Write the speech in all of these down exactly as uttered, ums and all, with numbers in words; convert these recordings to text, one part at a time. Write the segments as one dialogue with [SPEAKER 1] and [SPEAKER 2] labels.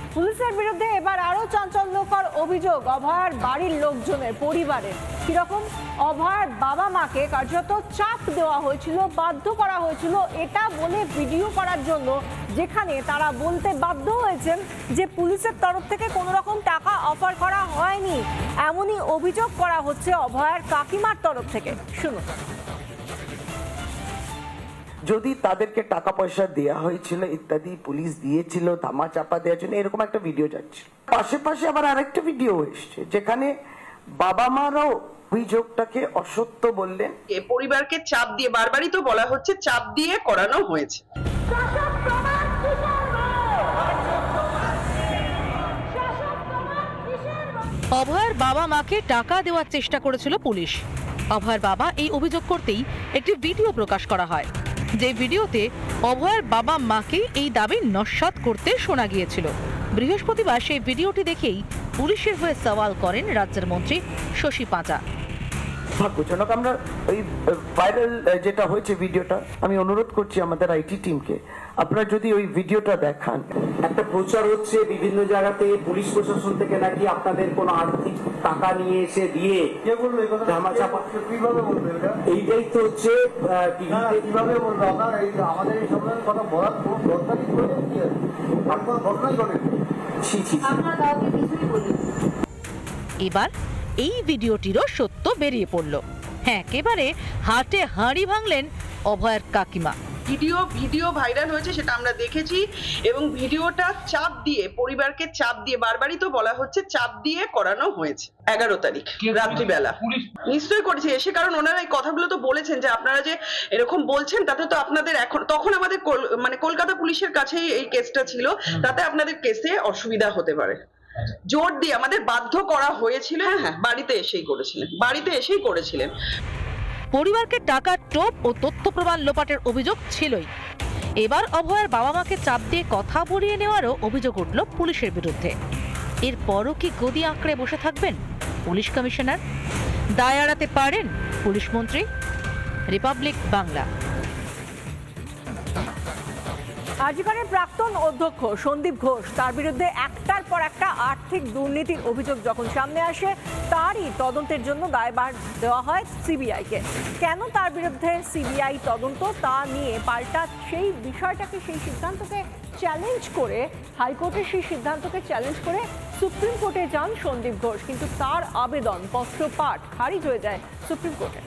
[SPEAKER 1] পুলিশের বিরুদ্ধে এবার আরো চাঞ্চল্যকর অভিযোগ অভয়ার বাড়ির লোকজনের পরিবারের। কিরকম? অভয়ার বাবা মাকে কার্যত চাপ দেওয়া হয়েছিল, বাধ্য করা হয়েছিল এটা বলে ভিডিও করার জন্য, যেখানে তারা বলতে বাধ্য হয়েছেন যে পুলিশের তরফ থেকে কোনো রকম টাকা অফার করা হয়নি। এমনই অভিযোগ করা হচ্ছে অভয়ার কাকিমার তরফ থেকে। শুনুন।
[SPEAKER 2] যদি তাদেরকে টাকা পয়সা দেওয়া হয়েছিল ইত্যাদি, পুলিশ দিয়েছিল ধামা চাপা দেওয়ার জন্য, এরকম একটা ভিডিও যাচ্ছে। পাশে পাশে আবার আরেকটা ভিডিও এসছে যেখানে বাবা মারাও অভিযোগটাকে অসত্য বললেন।
[SPEAKER 3] পরিবারকে চাপ দিয়ে, বারবারই তো বলা হচ্ছে চাপ দিয়ে করানো হয়েছে।
[SPEAKER 4] অভয়ার বাবা মাকে টাকা দেওয়ার চেষ্টা করেছিল পুলিশ। অভয়ার বাবা এই অভিযোগ করতেই একটি ভিডিও প্রকাশ করা হয়, যে ভিডিওতে অভয়ার বাবা মাকে এই দাবি নস্যাৎ করতে শোনা গিয়েছিল। বৃহস্পতিবার সেই ভিডিওটি দেখেই পুলিশের হয়ে সওয়াল করেন রাজ্যের মন্ত্রী শশী পাঁচা।
[SPEAKER 2] ভাগ্যজনক আমরা ওই ভাইরাল যেটা হয়েছে ভিডিওটা, আমি অনুরোধ করছি আমাদের আইটি টিমকে, আপনারা যদি ওই ভিডিওটা দেখান।
[SPEAKER 5] একটা প্রচার হচ্ছে বিভিন্ন জায়গাতে পুলিশ প্রশাসন থেকে নাকি আপনাদের কোনো আর্থিক টাকা নিয়ে এসে দিয়ে এইটাই তো হচ্ছে কিভাবে বলবো আপনার আমাদের এই সম্মেলনের কথা বলার কোনো দরকারই ঘটনাই ঘটে।
[SPEAKER 4] এবার এই ভিডিওটিরও সত্য বেরিয়ে পড়ল। হ্যাঁ, একেবারে হাটে হাঁড়ি ভাঙলেন অভয়ার কাকিমা।
[SPEAKER 3] ভিডিও ভিডিও ভাইরাল হয়েছে, সেটা আমরা দেখেছি, এবং ভিডিওটা চাপ দিয়ে, পরিবারকে চাপ দিয়ে, বারবারই তো বলা হচ্ছে চাপ দিয়ে করানো হয়েছে। এগারো তারিখ রাত্রিবেলা নিশ্চয়ই করেছে এসে, কারণ ওনারা এই কথাগুলো তো বলেছেন যে আপনারা যে এরকম বলছেন তাতে তো আপনাদের এখন, তখন আমাদের মানে কলকাতা পুলিশের কাছেই এই কেসটা ছিল, তাতে আপনাদের কেসে অসুবিধা হতে পারে। জোর দিয়ে আমাদের বাধ্য করা হয়েছিল। হ্যাঁ হ্যাঁ বাড়িতে এসেই করেছিলেন, বাড়িতে এসেই করেছিলেন।
[SPEAKER 4] পরিবারকে টাকা, টোপ ও তথ্য প্রমাণ লোপাটের অভিযোগ ছিলই। এবার অভয়ার বাবা মাকে চাপ দিয়ে কথা বলিয়ে নেওয়ারও অভিযোগ উঠল পুলিশের বিরুদ্ধে। এরপরও কি গদি আঁকড়ে বসে থাকবেন পুলিশ কমিশনার? দায় এড়াতে পারেন পুলিশ মন্ত্রী? রিপাবলিক বাংলা।
[SPEAKER 1] আজিকারের প্রাক্তন অধ্যক্ষ সন্দীপ ঘোষ, তার বিরুদ্ধে একটার পর একটা আর্থিক দুর্নীতির অভিযোগ যখন সামনে আসে, তারই তদন্তের জন্য দায়ভার দেওয়া হয় সিবিআইকে। কেন তার বিরুদ্ধে সিবিআই তদন্ত, তা নিয়ে পাল্টা সেই বিষয়টাকে, সেই সিদ্ধান্তকে চ্যালেঞ্জ করে, হাইকোর্টের সেই সিদ্ধান্তকে চ্যালেঞ্জ করে সুপ্রিম কোর্টে যান সন্দীপ ঘোষ, কিন্তু তার আবেদন পত্র পাঠ খারিজ হয়ে যায় সুপ্রিম কোর্টে।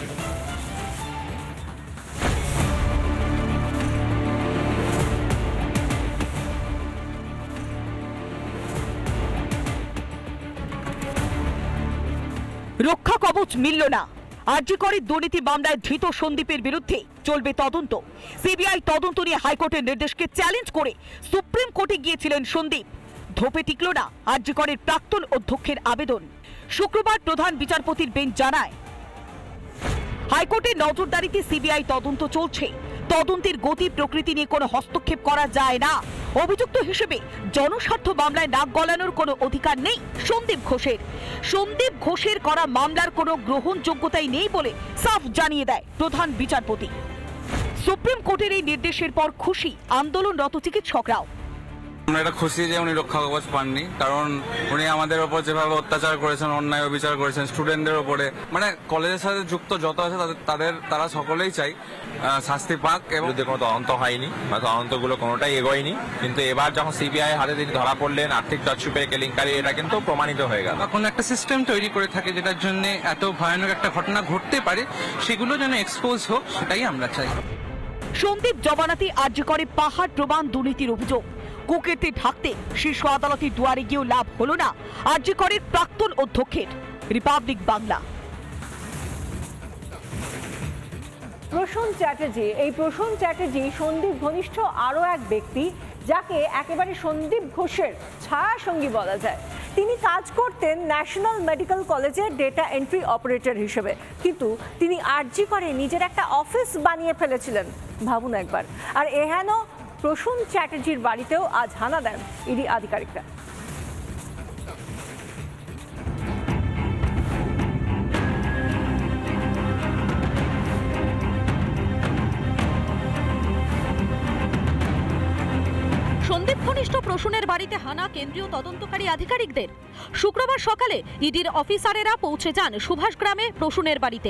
[SPEAKER 4] রক্ষা কবচ মিলল না। আরজি করে দুর্নীতি মামলায় ধৃত সন্দীপের বিরুদ্ধে চলবে তদন্ত। সিবিআই তদন্ত নিয়ে হাইকোর্টের নির্দেশকে চ্যালেঞ্জ করে সুপ্রিম কোর্টে গিয়েছিলেন সন্দীপ। ধোপে টিকল না আরজি করের প্রাক্তন অধ্যক্ষের আবেদন। শুক্রবার প্রধান বিচারপতির বেঞ্চ জানায়, হাইকোর্টের নজরদারিতে সিবিআই তদন্ত চলছে। তদন্তের গতি প্রকৃতি নিয়ে কোনো হস্তক্ষেপ করা যায় না। অভিযুক্ত হিসেবে জনস্বার্থ মামলায় নাক গলানোর কোনো অধিকার নেই সন্দীপ ঘোষের। সন্দীপ ঘোষের করা মামলার কোনো গ্রহণযোগ্যতাই নেই বলে সাফ জানিয়ে দেয় প্রধান বিচারপতি। সুপ্রিম কোর্টের এই নির্দেশের পর খুশি আন্দোলনরত চিকিৎসকরাও।
[SPEAKER 6] আমরা এটা খুশি যে উনি রক্ষা কবচ পাননি, কারণ উনি আমাদের ওপর যেভাবে অত্যাচার করেছেন, অন্যায় অবিচার করেছেন স্টুডেন্টদের ওপরে, মানে কলেজের সাথে যুক্ত যত আছে তাদের তাদের তারা সকলেই চাই শাস্তি পাক। এবং
[SPEAKER 7] কোনো তদন্ত হয়নি বা তদন্তগুলো কোনোটাই এগোয়নি, কিন্তু এবার যখন সিবিআই হাতে তিনি ধরা পড়লেন আর্থিক তছরূপের কেলেঙ্কারি, এটা কিন্তু প্রমাণিত হয়ে গেল।
[SPEAKER 6] এখন একটা সিস্টেম তৈরি করে থাকে যেটার জন্য এত ভয়ানক একটা ঘটনা ঘটতে পারে, সেগুলো যেন এক্সপোজ হোক, সেটাই আমরা চাই।
[SPEAKER 4] সন্দীপ জবানাতে আরজি করে পাহাড় প্রমাণ দুর্নীতির অভিযোগ। কুকীর্তি ঢাকতে শীর্ষ আদালতের দুয়ারে গিয়েও লাভ হলো না আরজি করের প্রাক্তন অধ্যক্ষের। রিপাবলিক বাংলা।
[SPEAKER 1] প্রসূন চ্যাটার্জি, এই প্রসূন চ্যাটার্জি সন্দীপ ঘনিষ্ঠ আরও এক ব্যক্তি, যাকে একেবারে সন্দীপ ঘোষের ছায়া সঙ্গী বলা যায়। তিনি কাজ করতেন ন্যাশনাল মেডিকেল কলেজের ডেটা এন্ট্রি অপারেটর হিসেবে, কিন্তু তিনি আরজি করে নিজের একটা অফিস বানিয়ে ফেলেছিলেন। ভাবুন একবার। আর এহেন প্রসূন চ্যাটার্জির বাড়িতেও আজ হানা দেন ইডি আধিকারিকরা।
[SPEAKER 4] সন্দীপ ঘনিষ্ঠ প্রসূনের বাড়িতে হানা কেন্দ্রীয় তদন্তকারী আধিকারিকদের। শুক্রবার সকালে ইডির অফিসারেরা পৌঁছে যান সুভাষ গ্রামে প্রসূনের বাড়িতে।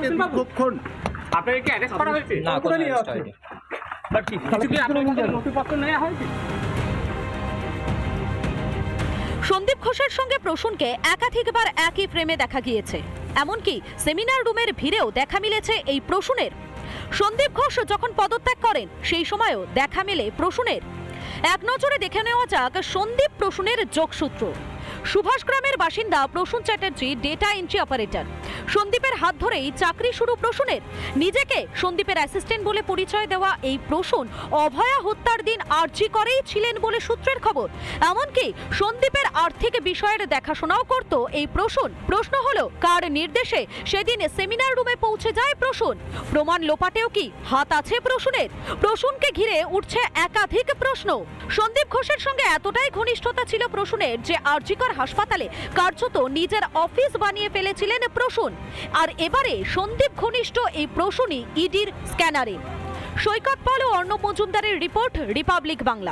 [SPEAKER 4] সন্দীপ ঘোষের সঙ্গে প্রসূনকে একাধিকবার একই ফ্রেমে দেখা গিয়েছে, এমনকি সেমিনার রুমের ভিড়েও দেখা মিলেছে এই প্রসূনের। সন্দীপ ঘোষ যখন পদত্যাগ করেন সেই সময়ও দেখা মেলে প্রসূনের। এক নজরে দেখে নেওয়া যাক সন্দীপ প্রসূনের যোগসূত্র। সুভাষ গ্রামের বাসিন্দা Prasun Chatterjee data entry operator. সন্দীপের হাত ধরেই চাকরি শুরু প্রসূনের। নিজেকে সন্দীপের অ্যাসিস্ট্যান্ট বলে পরিচয় দেওয়া এই প্রসূন অভয়া হত্যার দিন আরজি করেই ছিলেন বলে সূত্রের খবর। এমনকি সন্দীপের আর্থিক বিষয়ের দেখাশোনাও করত এই প্রসূন। প্রশ্ন হলো, কার নির্দেশে সেদিন সেমিনার রুমে পৌঁছে যায় প্রসূন? প্রমাণ লোপাটেও কি হাত আছে প্রসূনের? প্রসূনকে ঘিরে উঠছে একাধিক প্রশ্ন। সন্দীপ ঘোষের সঙ্গে এতটাই ঘনিষ্ঠতা ছিল প্রসূনের যে আরজিকর হাসপাতালে কার্যত নিজের অফিস বানিয়ে ফেলেছিলেন প্রসূন। আর এবারে সন্দীপ ঘনিষ্ঠ এই প্রসূনই ইডির স্ক্যানারে। সৈকত পাল ও অর্ণব মজুমদারের রিপোর্ট, রিপাবলিক বাংলা।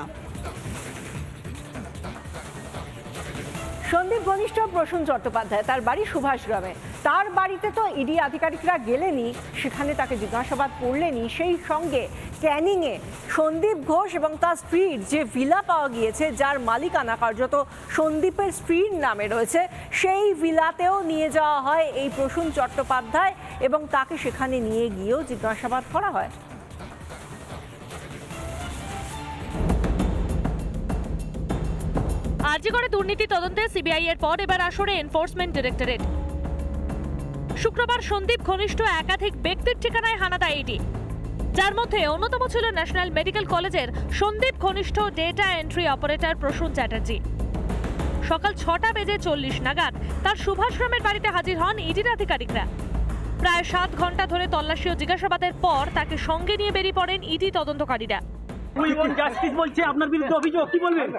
[SPEAKER 1] সন্দীপ ঘনিষ্ঠ প্রসূন চট্টোপাধ্যায়, তার বাড়ি সুভাষ গ্রামে। তার বাড়িতে তো ইডি আধিকারিকরা গেলেনি, সেখানে তাকে জিজ্ঞাসাবাদ করলেনি। সেই সঙ্গে ক্যানিংয়ে সন্দীপ ঘোষ এবং তার স্ত্রীর যে ভিলা পাওয়া গিয়েছে, যার মালিকানা কার্যত সন্দীপের স্ত্রীর নামে রয়েছে, সেই ভিলাতেও নিয়ে যাওয়া হয় এই প্রসূন চট্টোপাধ্যায় এবং তাকে সেখানে নিয়ে গিয়েও জিজ্ঞাসাবাদ করা হয়।
[SPEAKER 8] আরজি করে দুর্নীতি তদন্তে সিবিআই এর পর এবার আসরে এনফোর্সমেন্ট ডিরেক্টরেট। শুক্রবার সন্দীপ ঘনিষ্ঠ একাধিক ব্যক্তির ঠিকানায় হানা দেয় ইডি, যার মধ্যে অন্যতম ছিল ন্যাশনাল মেডিকেল কলেজের সন্দীপ ঘনিষ্ঠ data entry operator Prasun Chatterjee. সকাল ছটা বেজে চল্লিশ নাগাদ তার সুভাষগ্রামের বাড়িতে হাজির হন ইডির আধিকারিকরা। প্রায় সাত ঘন্টা ধরে তল্লাশি ও জিজ্ঞাসাবাদের পর তাকে সঙ্গে নিয়ে বেরিয়ে পড়েন ইডি তদন্তকারীরা।
[SPEAKER 9] আপনার বিরুদ্ধে অভিযোগ কি বলবেন?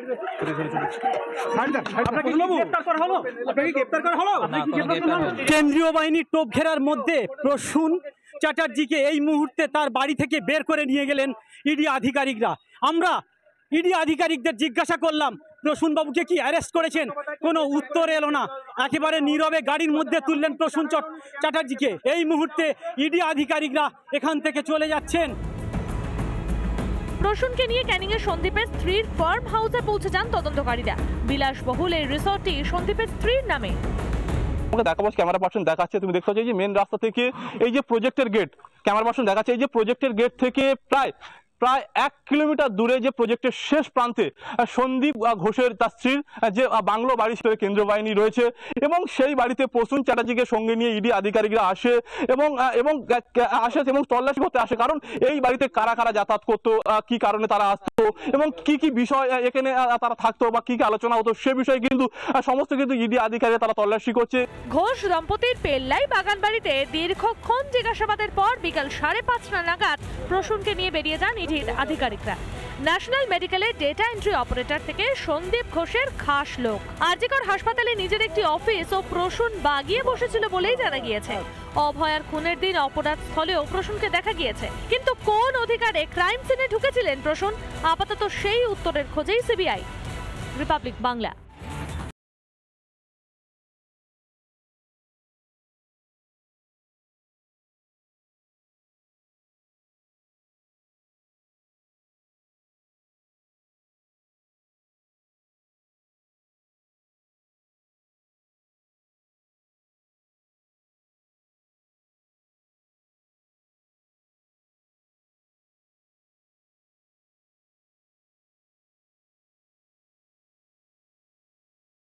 [SPEAKER 9] কেন্দ্রীয় বাহিনীর টোপ ঘেরার মধ্যে প্রসূন চ্যাটার্জিকে এই মুহূর্তে তার বাড়ি থেকে বের করে নিয়ে গেলেন ইডি আধিকারিকরা। আমরা ইডি আধিকারিকদের জিজ্ঞাসা করলাম, প্রসূন বাবুকে কি অ্যারেস্ট করেছেন? কোনো উত্তর এলো না। একেবারে নীরবে গাড়ির মধ্যে তুললেন প্রসূন চ্যাটার্জিকে। এই মুহূর্তে ইডি আধিকারিকরা এখান থেকে চলে যাচ্ছেন।
[SPEAKER 8] প্রসূনকে নিয়ে ক্যানিং এর সন্দীপের স্ত্রীর ফার্ম হাউসে পৌঁছে যান তদন্তকারীরা। বিলাসবহুল এই রিসর্টটি সন্দীপের স্ত্রীর নামে।
[SPEAKER 10] আমাকে দেখাবো, ক্যামেরা পার্সন দেখাচ্ছে, তুমি দেখতে পাচ্ছ এই যে মেন রাস্তা থেকে এই যে প্রজেক্টের গেট, ক্যামেরা পার্সন দেখাচ্ছে এই যে প্রজেক্টের গেট থেকে প্রায় প্রায় এক কিলোমিটার দূরে যে প্রজেক্টের শেষ প্রান্তে সন্দীপ ঘোষের তার স্ত্রীর যে বাংলো বাড়ি হিসেবে কেন্দ্রীয় বাহিনী রয়েছে এবং সেই বাড়িতে প্রসূন চ্যাটার্জিকে সঙ্গে নিয়ে ইডি আধিকারিকরা আসে এবং এবং আসে এবং তল্লাশি করতে আসে। কারণ এই বাড়িতে কারা কারা যাতায়াত করতো, কি কারণে তারা আসতো এবং কি কি বিষয় এখানে তারা থাকতো বা কি কি আলোচনা হতো সে বিষয়ে কিন্তু সমস্ত কিন্তু ইডি আধিকারিকরা তারা তল্লাশি করছে।
[SPEAKER 8] ঘোষ দম্পতির পেল্লাই বাগান বাড়িতে দীর্ঘক্ষণ জিজ্ঞাসাবাদের পর বিকাল সাড়ে পাঁচটা নাগাদ প্রসূনকে নিয়ে বেরিয়ে যান ইডির আধিকারিকরা। ন্যাশনাল মেডিকেলের ডেটা এন্ট্রি অপারেটর থেকে সন্দীপ ঘোষের খাস লোক। আরজিকর হাসপাতালে নিজের একটি অফিস ও প্রসূন বাগিয়ে বসেছিল বলেই জানা গিয়েছে। অভয়ার খুনের দিন অপরাধ স্থলেও প্রসূনকে দেখা গিয়েছে, কিন্তু কোন অধিকারে ক্রাইম সিনে ঢুকেছিলেন প্রসূন, আপাতত সেই উত্তরের খোঁজেই সিবিআই। রিপাবলিক বাংলা।